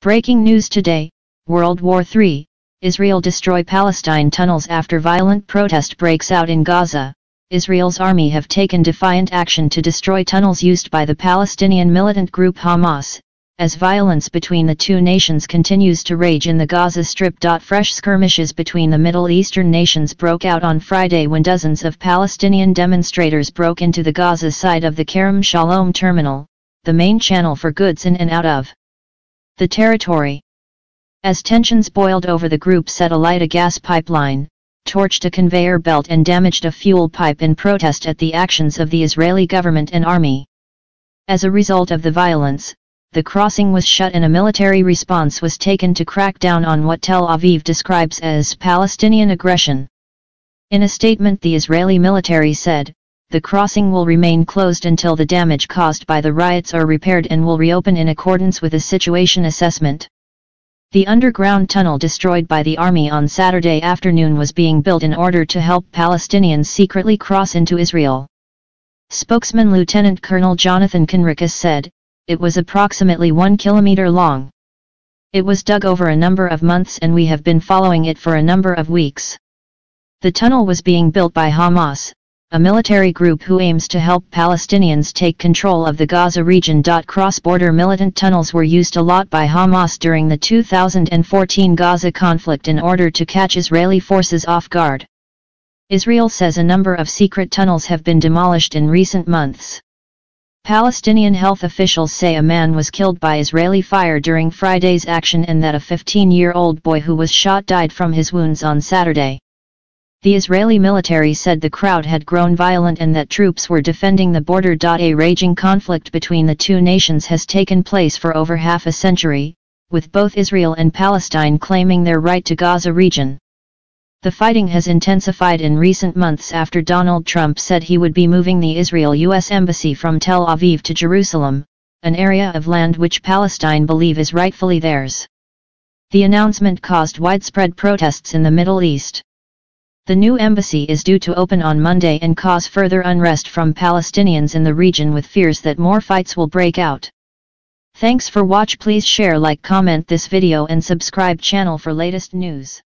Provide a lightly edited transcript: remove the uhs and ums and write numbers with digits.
Breaking news today, World War III, Israel destroy Palestine tunnels after violent protest breaks out in Gaza. Israel's army have taken defiant action to destroy tunnels used by the Palestinian militant group Hamas, as violence between the two nations continues to rage in the Gaza Strip. Fresh skirmishes between the Middle Eastern nations broke out on Friday when dozens of Palestinian demonstrators broke into the Gaza side of the Kerem Shalom terminal, the main channel for goods in and out of the territory. As tensions boiled over, the group set alight a gas pipeline, torched a conveyor belt and damaged a fuel pipe in protest at the actions of the Israeli government and army. As a result of the violence, the crossing was shut and a military response was taken to crack down on what Tel Aviv describes as Palestinian aggression. In a statement, the Israeli military said, "The crossing will remain closed until the damage caused by the riots are repaired and will reopen in accordance with a situation assessment." The underground tunnel destroyed by the army on Saturday afternoon was being built in order to help Palestinians secretly cross into Israel. Spokesman Lieutenant Colonel Jonathan Conricus said, "It was approximately 1 kilometer long. It was dug over a number of months and we have been following it for a number of weeks." The tunnel was being built by Hamas, a military group who aims to help Palestinians take control of the Gaza region. Cross-border militant tunnels were used a lot by Hamas during the 2014 Gaza conflict in order to catch Israeli forces off guard. Israel says a number of secret tunnels have been demolished in recent months. Palestinian health officials say a man was killed by Israeli fire during Friday's action and that a 15-year-old boy who was shot died from his wounds on Saturday. The Israeli military said the crowd had grown violent and that troops were defending the border. A raging conflict between the two nations has taken place for over half a century, with both Israel and Palestine claiming their right to Gaza region. The fighting has intensified in recent months after Donald Trump said he would be moving the Israel-US embassy from Tel Aviv to Jerusalem, an area of land which Palestine believe is rightfully theirs. The announcement caused widespread protests in the Middle East. The new embassy is due to open on Monday and cause further unrest from Palestinians in the region, with fears that more fights will break out. Thanks for watch. Please share, like, comment this video and subscribe channel for latest news.